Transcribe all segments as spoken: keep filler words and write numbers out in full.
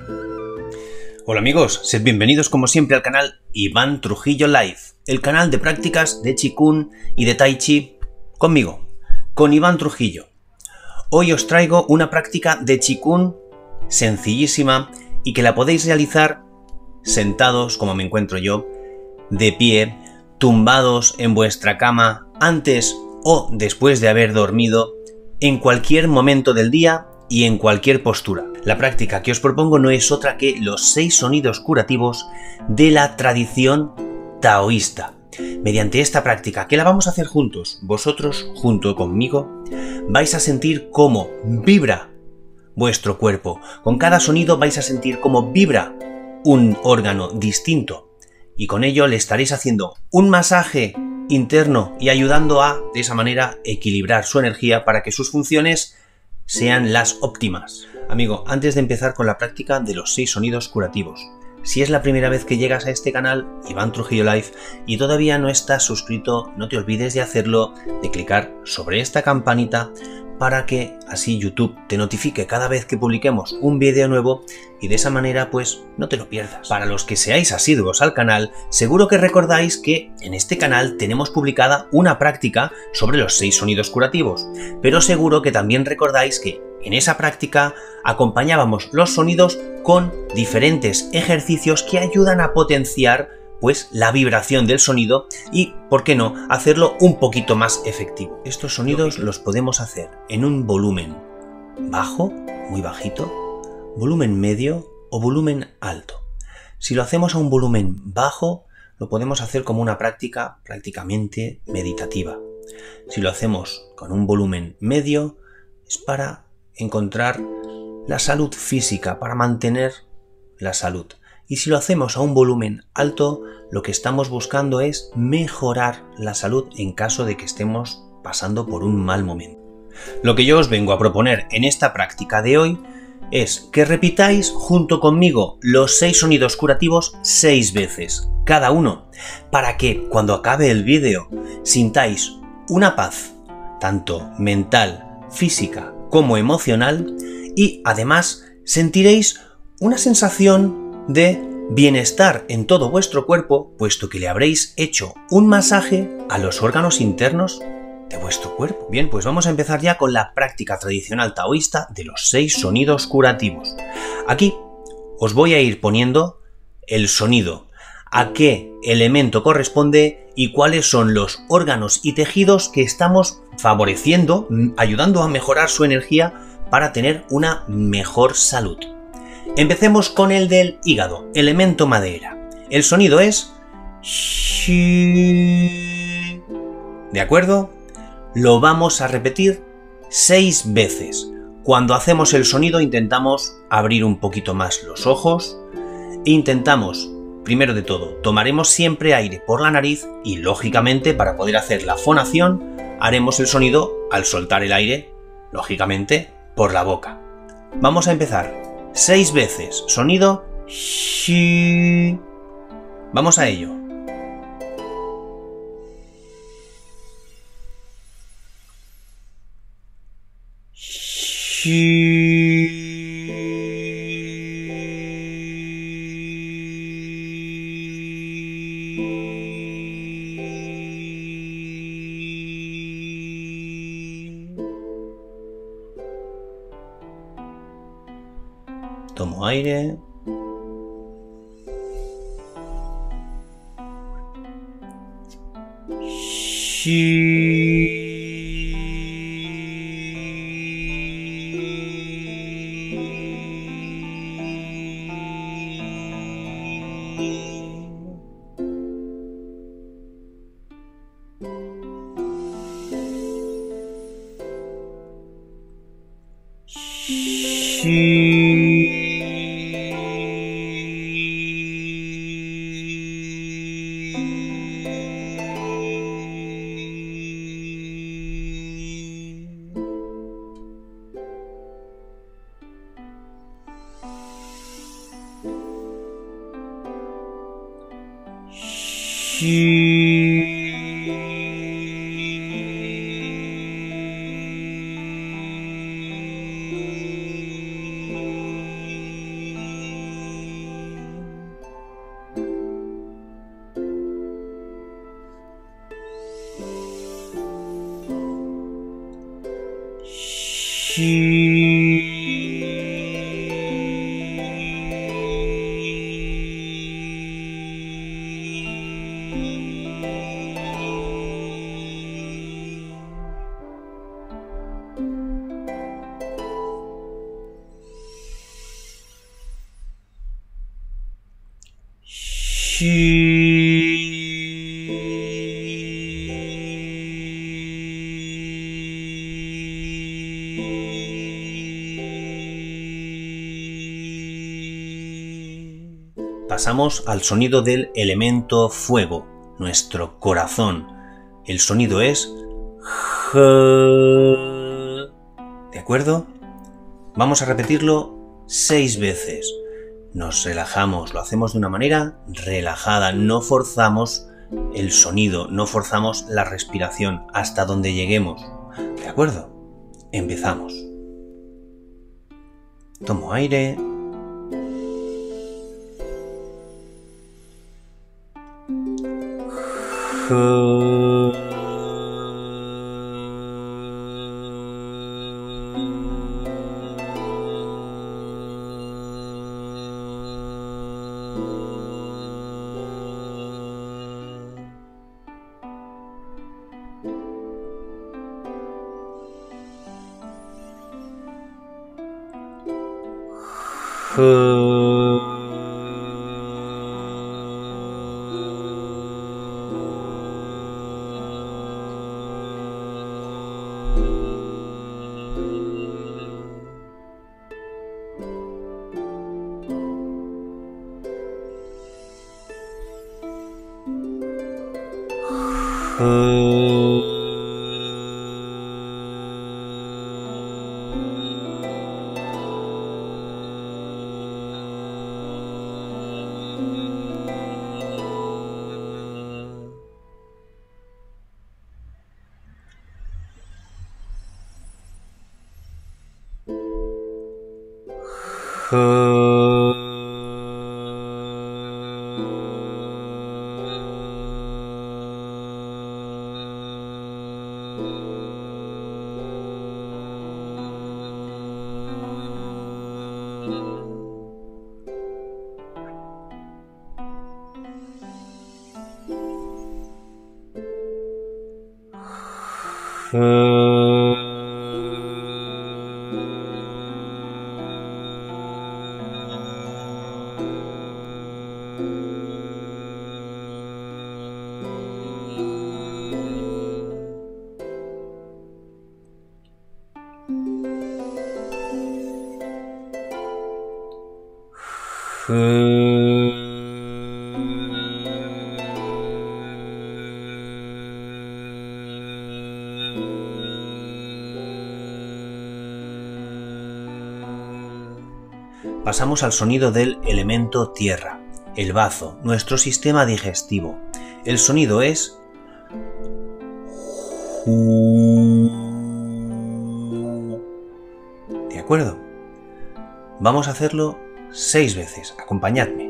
Hola amigos, sed bienvenidos como siempre al canal Iván Trujillo Live, el canal de prácticas de Qigong y de Tai Chi conmigo, con Iván Trujillo. Hoy os traigo una práctica de Qigong sencillísima y que la podéis realizar sentados como me encuentro yo, de pie, tumbados en vuestra cama, antes o después de haber dormido, en cualquier momento del día y en cualquier postura. La práctica que os propongo no es otra que los seis sonidos curativos de la tradición taoísta. Mediante esta práctica, que la vamos a hacer juntos, vosotros junto conmigo, vais a sentir cómo vibra vuestro cuerpo. Con cada sonido vais a sentir cómo vibra un órgano distinto y con ello le estaréis haciendo un masaje interno y ayudando a, de esa manera, equilibrar su energía para que sus funciones sean las óptimas. Amigo, antes de empezar con la práctica de los seis sonidos curativos, si es la primera vez que llegas a este canal, Iván Trujillo Live, y todavía no estás suscrito, no te olvides de hacerlo, de clicar sobre esta campanita para que así YouTube te notifique cada vez que publiquemos un vídeo nuevo y de esa manera pues no te lo pierdas. Para los que seáis asiduos al canal, seguro que recordáis que en este canal tenemos publicada una práctica sobre los seis sonidos curativos, pero seguro que también recordáis que en esa práctica acompañábamos los sonidos con diferentes ejercicios que ayudan a potenciar pues la vibración del sonido y, ¿por qué no?, hacerlo un poquito más efectivo. Estos sonidos los podemos hacer en un volumen bajo, muy bajito, volumen medio o volumen alto. Si lo hacemos a un volumen bajo, lo podemos hacer como una práctica prácticamente meditativa. Si lo hacemos con un volumen medio, es para encontrar la salud física, para mantener la salud. Y si lo hacemos a un volumen alto, lo que estamos buscando es mejorar la salud en caso de que estemos pasando por un mal momento. Lo que yo os vengo a proponer en esta práctica de hoy es que repitáis junto conmigo los seis sonidos curativos seis veces, cada uno, para que cuando acabe el vídeo sintáis una paz, tanto mental, física como emocional, y además sentiréis una sensación de bienestar en todo vuestro cuerpo, puesto que le habréis hecho un masaje a los órganos internos de vuestro cuerpo. Bien, pues vamos a empezar ya con la práctica tradicional taoísta de los seis sonidos curativos. Aquí os voy a ir poniendo el sonido, a qué elemento corresponde y cuáles son los órganos y tejidos que estamos favoreciendo, ayudando a mejorar su energía para tener una mejor salud. Empecemos con el del hígado, elemento madera. El sonido es shi. ¿De acuerdo? Lo vamos a repetir seis veces. Cuando hacemos el sonido intentamos abrir un poquito más los ojos e intentamos, primero de todo, tomaremos siempre aire por la nariz y lógicamente para poder hacer la fonación haremos el sonido al soltar el aire, lógicamente, por la boca. Vamos a empezar. Seis veces. Sonido shi. Vamos a ello. Shi. Tomo aire. Shi. Shi. Pasamos al sonido del elemento fuego, nuestro corazón. El sonido es J. ¿De acuerdo? Vamos a repetirlo seis veces. Nos relajamos, lo hacemos de una manera relajada, no forzamos el sonido, no forzamos la respiración hasta donde lleguemos. ¿De acuerdo? Empezamos. Tomo aire. J. Pasamos al sonido del elemento tierra, el bazo, nuestro sistema digestivo. El sonido es ¿de acuerdo? Vamos a hacerlo seis veces. Acompañadme.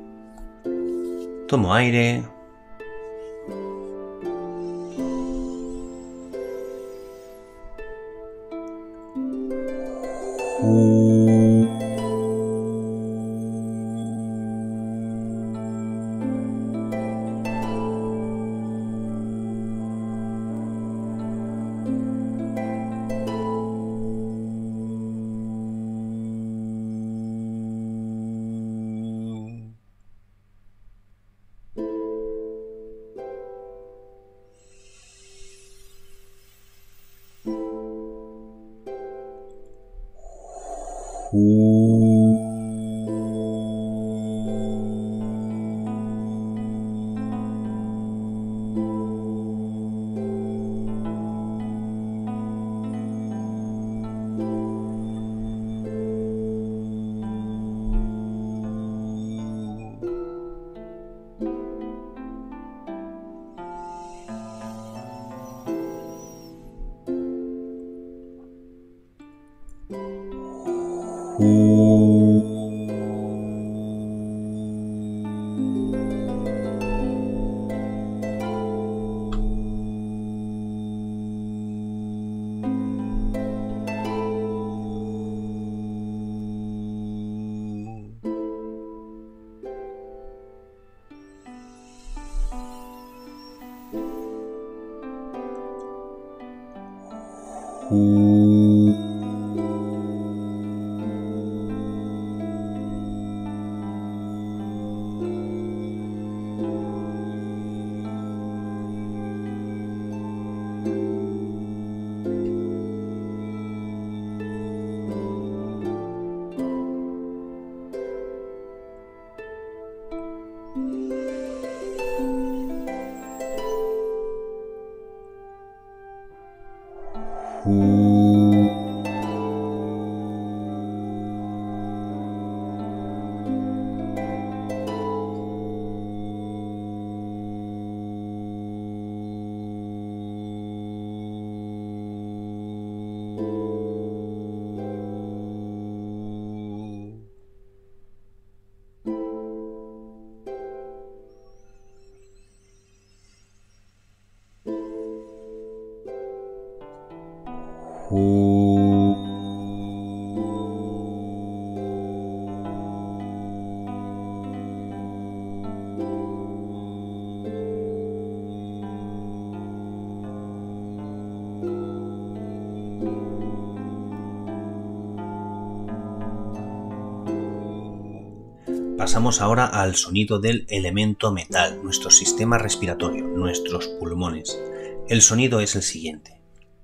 Tomo aire. Hu. Pasamos ahora al sonido del elemento metal, nuestro sistema respiratorio, nuestros pulmones. El sonido es el siguiente.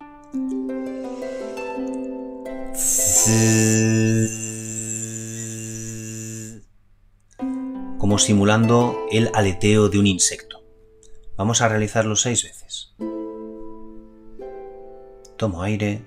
Como simulando el aleteo de un insecto. Vamos a realizarlo seis veces. Tomo aire.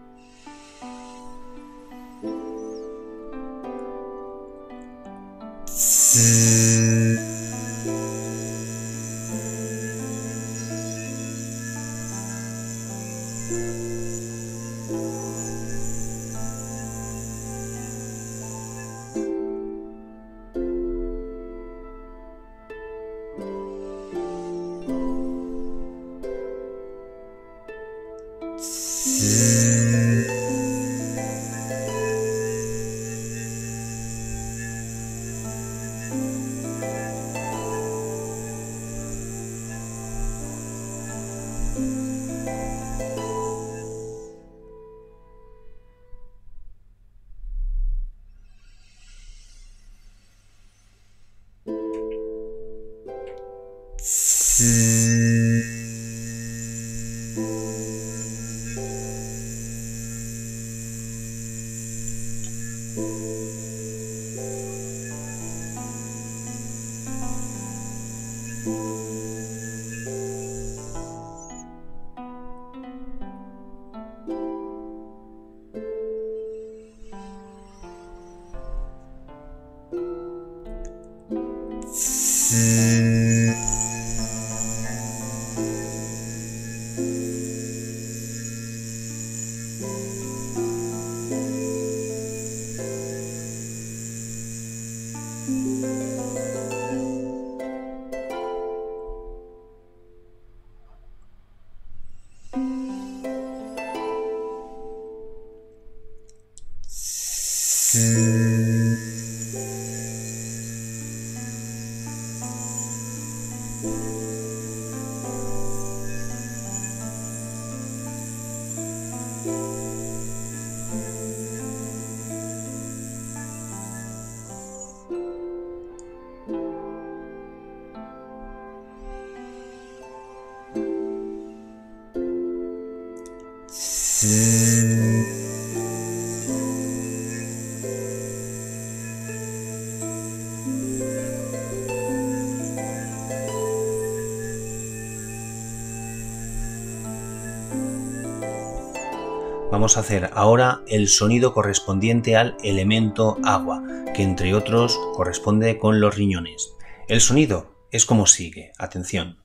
Vamos a hacer ahora el sonido correspondiente al elemento agua, que entre otros corresponde con los riñones. El sonido es como sigue. Atención.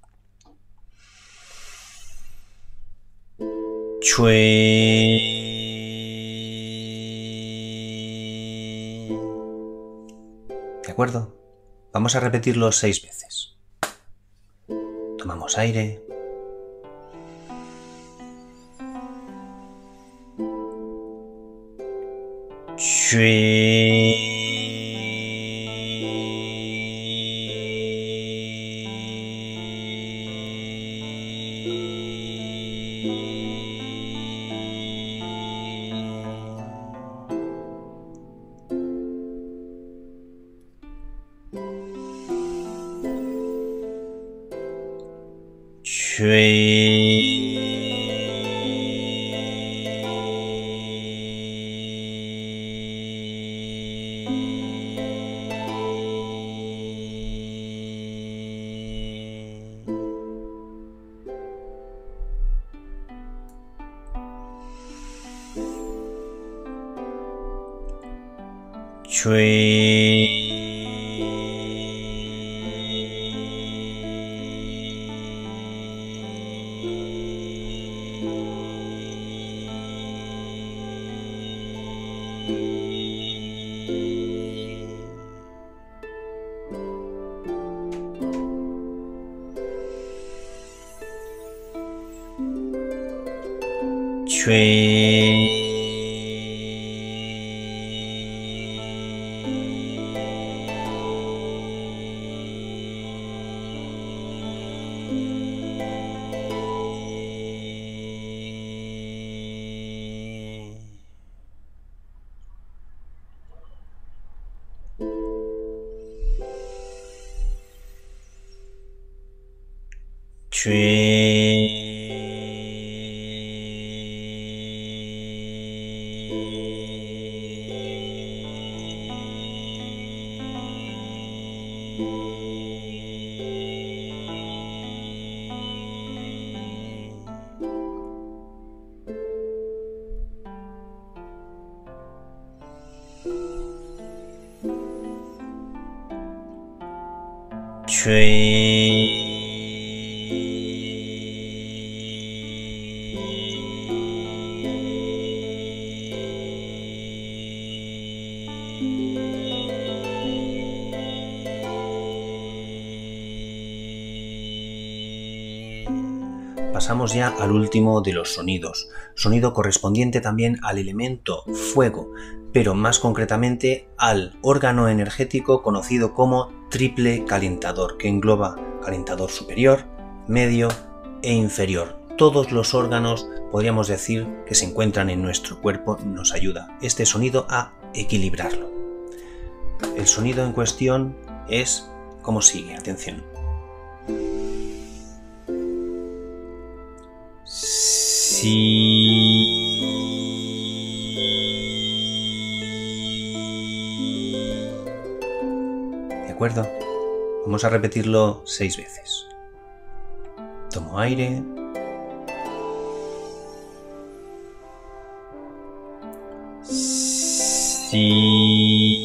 Chue. ¿De acuerdo? Vamos a repetirlo seis veces. Tomamos aire. Chue. Chui. Chui. Chue. Pasamos ya al último de los sonidos, sonido correspondiente también al elemento fuego, pero más concretamente al órgano energético conocido como triple calentador, que engloba calentador superior, medio e inferior. Todos los órganos, podríamos decir, que se encuentran en nuestro cuerpo nos ayuda este sonido a equilibrarlo. El sonido en cuestión es como sigue, atención. Sí. ¿De acuerdo? Vamos a repetirlo seis veces. Tomo aire. Sí.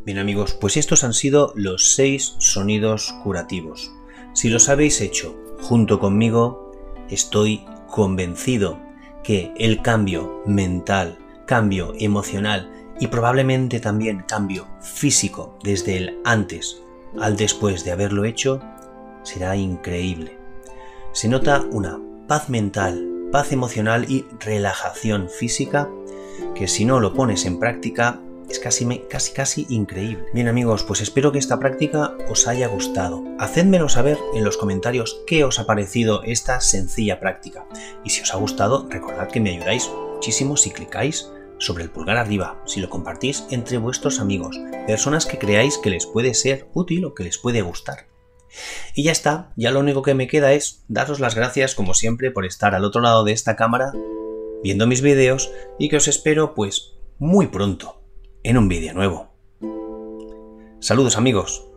Bien amigos, pues estos han sido los seis sonidos curativos. Si los habéis hecho junto conmigo, estoy convencido que el cambio mental, cambio emocional y probablemente también cambio físico desde el antes al después de haberlo hecho será increíble. Se nota una paz mental, paz emocional y relajación física que si no lo pones en práctica es casi, casi, casi increíble. Bien amigos, pues espero que esta práctica os haya gustado. Hacedmelo saber en los comentarios qué os ha parecido esta sencilla práctica. Y si os ha gustado, recordad que me ayudáis muchísimo si clicáis sobre el pulgar arriba, si lo compartís entre vuestros amigos, personas que creáis que les puede ser útil o que les puede gustar. Y ya está, ya lo único que me queda es daros las gracias como siempre por estar al otro lado de esta cámara viendo mis vídeos y que os espero pues muy pronto en un vídeo nuevo. Saludos amigos.